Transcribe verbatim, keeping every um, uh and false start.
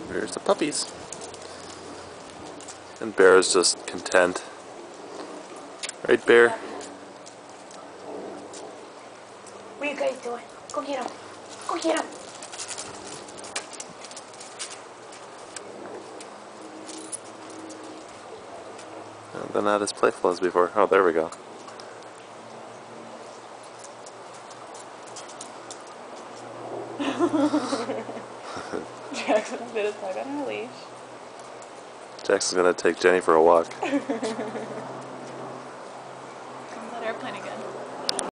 There's the puppies. And Bear is just content. Right, Bear? What are you guys doing? Go get him. Go get him. They're not as playful as before. Oh, there we go. Jackson's been stuck on her leash. Jackson's gonna take Jenny for a walk. Comes that airplane again.